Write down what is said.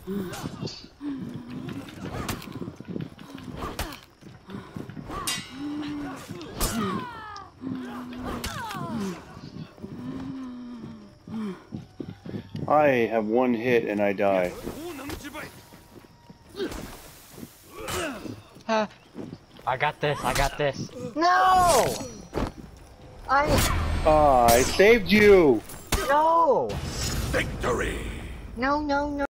I have one hit and I die. I got this, I got this. No! I saved you! No! Victory! No, no, no.